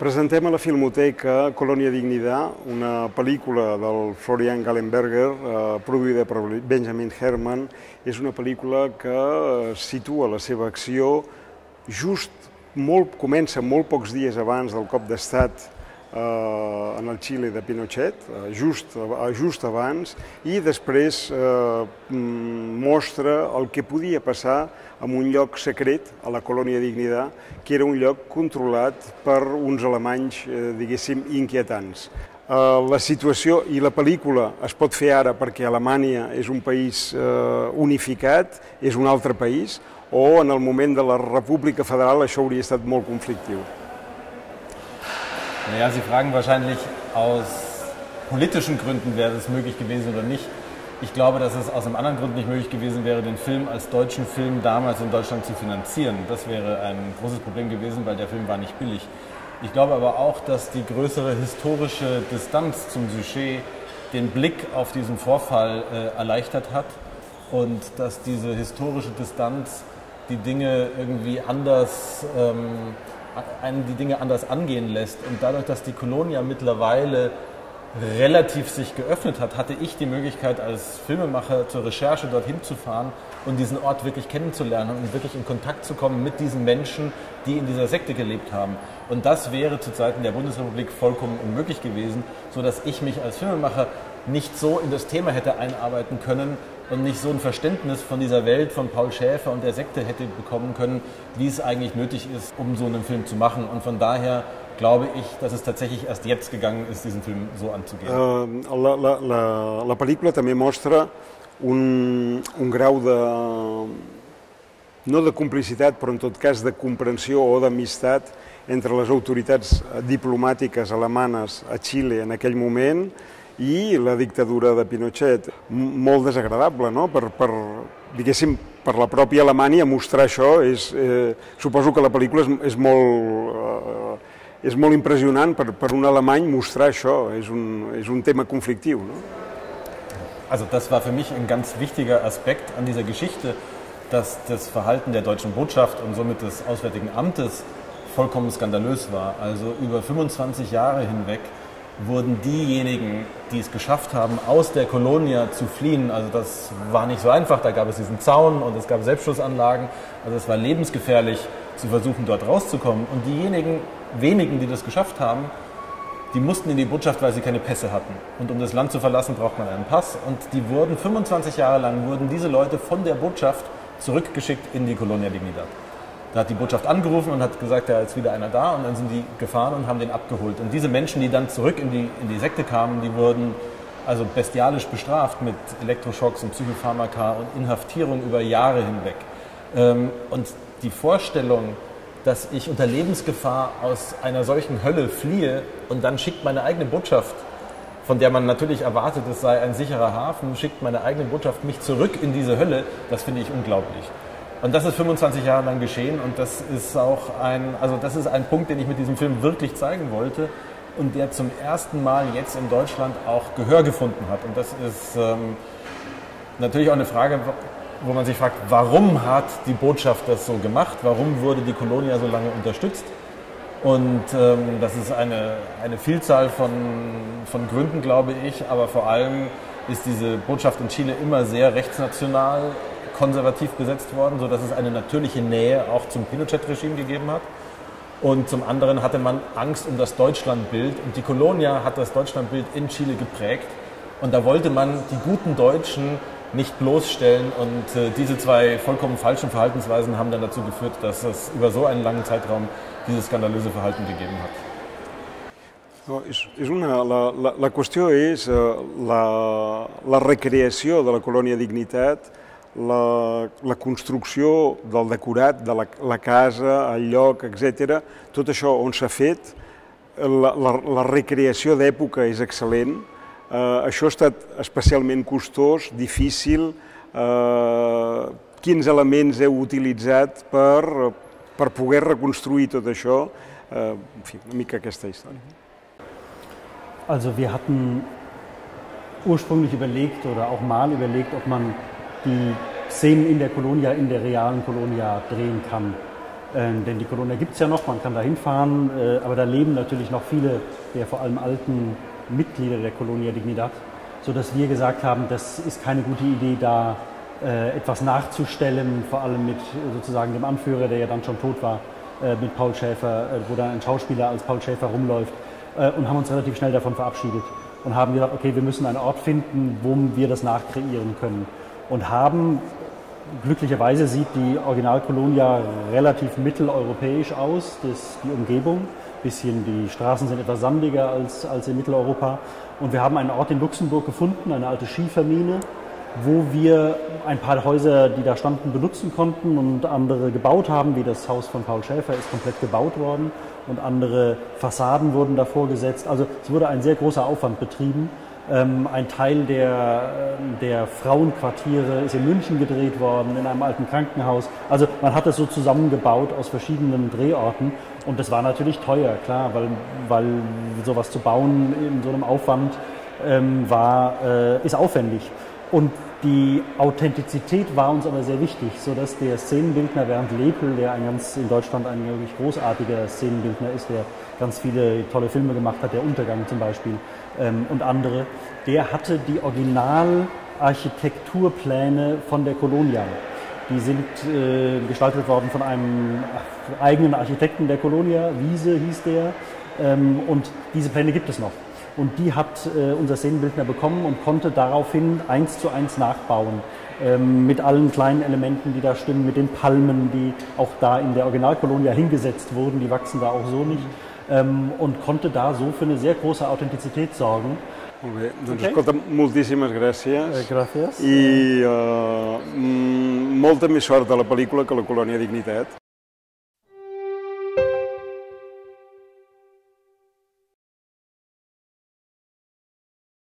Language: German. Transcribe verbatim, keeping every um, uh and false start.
Presentem a la Filmoteca Colònia Dignidad, una pel·lícula del Florian Gallenberger, eh, produïda per Benjamin Herman. És una pel·lícula que situa la seva acció just, molt, comença molt pocs dies abans del cop d'estat eh, en el Xile de Pinochet, eh, just, just abans, i després eh, mostra el que podia passar en un lloc secret, a la Colònia Dignidad, que era un lloc controlat per uns alemanys, eh, diguéssim, inquietants. Eh, la situació i la pel·lícula es pot fer ara perquè Alemanya és un país eh, unificat, és un altre país, o en el moment de la República Federal això hauria estat molt conflictiu. Naja, Sie fragen wahrscheinlich aus politischen Gründen, wäre es möglich gewesen oder nicht. Ich glaube, dass es aus einem anderen Grund nicht möglich gewesen wäre, den Film als deutschen Film damals in Deutschland zu finanzieren. Das wäre ein großes Problem gewesen, weil der Film war nicht billig. Ich glaube aber auch, dass die größere historische Distanz zum Sujet den Blick auf diesen Vorfall äh, erleichtert hat und dass diese historische Distanz die Dinge irgendwie anders, ähm, einen die Dinge anders angehen lässt. Und dadurch, dass die Kolonia mittlerweile relativ sich geöffnet hat, hatte ich die Möglichkeit als Filmemacher zur Recherche dorthin zu fahren und diesen Ort wirklich kennenzulernen und wirklich in Kontakt zu kommen mit diesen Menschen, die in dieser Sekte gelebt haben. Und das wäre zu Zeiten der Bundesrepublik vollkommen unmöglich gewesen, sodass ich mich als Filmemacher nicht so in das Thema hätte einarbeiten können und nicht so ein Verständnis von dieser Welt, von Paul Schäfer und der Sekte hätte bekommen können, wie es eigentlich nötig ist, um so einen Film zu machen. Und von daher glaube ich, dass es tatsächlich erst jetzt gegangen ist, diesen Film so anzugehen. Uh, la, la, la, la pel·lícula també mostra un, un grau de, no de complicitat, però en tot cas de comprensió o d'amistat entre les autoritats diplomàtiques alemanes a Xile en aquell moment i la dictadura de Pinochet. Molt desagradable, no? Per, per, diguéssim, per la pròpia Alemanya mostrar això, és, eh, suposo que la pel·lícula és, és molt... Eh, és molt impressionant per, per un alemany mostrar això, és un, és un tema conflictiu. No? Also das war für mich ein ganz wichtiger Aspekt an dieser Geschichte, dass das Verhalten der deutschen Botschaft und somit des Auswärtigen Amtes vollkommen skandalös war. Also über fünfundzwanzig Jahre hinweg wurden diejenigen, die es geschafft haben, aus der Kolonia zu fliehen, also das war nicht so einfach, da gab es diesen Zaun und es gab Selbstschussanlagen, also es war lebensgefährlich zu versuchen, dort rauszukommen. Und diejenigen wenigen, die das geschafft haben, die mussten in die Botschaft, weil sie keine Pässe hatten. Und um das Land zu verlassen, braucht man einen Pass. Und die wurden fünfundzwanzig Jahre lang, wurden diese Leute von der Botschaft zurückgeschickt in die Colonia Dignidad. Da hat die Botschaft angerufen und hat gesagt, ja, jetzt ist wieder einer da. Und dann sind die gefahren und haben den abgeholt. Und diese Menschen, die dann zurück in die, in die Sekte kamen, die wurden also bestialisch bestraft mit Elektroschocks und Psychopharmaka und Inhaftierung über Jahre hinweg. Und die Vorstellung, dass ich unter Lebensgefahr aus einer solchen Hölle fliehe und dann schickt meine eigene Botschaft, von der man natürlich erwartet, es sei ein sicherer Hafen, schickt meine eigene Botschaft mich zurück in diese Hölle, das finde ich unglaublich. Und das ist fünfundzwanzig Jahre lang geschehen und das ist auch ein, also das ist ein Punkt, den ich mit diesem Film wirklich zeigen wollte und der zum ersten Mal jetzt in Deutschland auch Gehör gefunden hat. Und das ist ähm, natürlich auch eine Frage, wo man sich fragt, warum hat die Botschaft das so gemacht? Warum wurde die Kolonia so lange unterstützt? Und ähm, das ist eine, eine Vielzahl von, von Gründen, glaube ich, aber vor allem ist diese Botschaft in Chile immer sehr rechtsnational, konservativ besetzt worden, sodass es eine natürliche Nähe auch zum Pinochet-Regime gegeben hat. Und zum anderen hatte man Angst um das Deutschlandbild und die Kolonia hat das Deutschlandbild in Chile geprägt. Und da wollte man die guten Deutschen nicht bloßstellen und äh, diese zwei vollkommen falschen Verhaltensweisen haben dann dazu geführt, dass es über so einen langen Zeitraum dieses skandalöse Verhalten gegeben hat. No, és, és una, la, la, la qüestió és uh, la, la recreació de la Colònia Dignitat, la, la construcció del decorat, de la, la casa, el lloc, etcètera. Tot això on s'ha fet, la, la, la recreació d'època és excel·lent. Uh, això ha estat especialment costós, difícil. Uh, quins elements heu utilitzat per, per poder reconstruir tot això? Uh, en fi, una mica aquesta història. Also wir hatten ursprünglich überlegt oder auch mal überlegt, ob man die Szenen in der Kolonia, in der realen Kolonia drehen kann. Ähm, denn die Colonia gibt es ja noch, man kann da hinfahren, äh, aber da leben natürlich noch viele der vor allem alten Mitglieder der Colonia Dignidad, sodass wir gesagt haben, das ist keine gute Idee, da äh, etwas nachzustellen, vor allem mit sozusagen dem Anführer, der ja dann schon tot war, äh, mit Paul Schäfer, äh, wo dann ein Schauspieler als Paul Schäfer rumläuft, äh, und haben uns relativ schnell davon verabschiedet und haben gesagt, okay, wir müssen einen Ort finden, wo wir das nachkreieren können, und haben, glücklicherweise sieht die Original-Colonia relativ mitteleuropäisch aus, das, die Umgebung, bisschen, die Straßen sind etwas sandiger als, als in Mitteleuropa, und wir haben einen Ort in Luxemburg gefunden, eine alte Skivermine, wo wir ein paar Häuser, die da standen, benutzen konnten und andere gebaut haben, wie das Haus von Paul Schäfer ist komplett gebaut worden und andere Fassaden wurden davor gesetzt. Also es wurde ein sehr großer Aufwand betrieben. Ähm, ein Teil der, der Frauenquartiere ist in München gedreht worden, in einem alten Krankenhaus. Also man hat es so zusammengebaut aus verschiedenen Drehorten, und das war natürlich teuer, klar, weil, weil sowas zu bauen in so einem Aufwand ähm, war, äh, ist aufwendig. Und die Authentizität war uns aber sehr wichtig, sodass der Szenenbildner Bernd Lepel, der ein ganz, in Deutschland ein wirklich großartiger Szenenbildner ist, der ganz viele tolle Filme gemacht hat, der Untergang zum Beispiel, ähm, und andere, der hatte die Originalarchitekturpläne von der Colonia. Die sind äh, gestaltet worden von einem eigenen Architekten der Colonia, Wiese hieß der, ähm, und diese Pläne gibt es noch. Und die hat äh, unser Szenenbildner bekommen und konnte daraufhin eins zu eins nachbauen. Ähm, mit allen kleinen Elementen, die da stimmen, mit den Palmen, die auch da in der Originalkolonia hingesetzt wurden, die wachsen da auch so nicht. Ähm, und konnte da so für eine sehr große Authentizität sorgen. Molt bé, doncs Okay. escolta, moltíssimes gràcies. Eh, gràcies. I uh, molta més sort a la pel·lícula que a la Colònia Dignitat.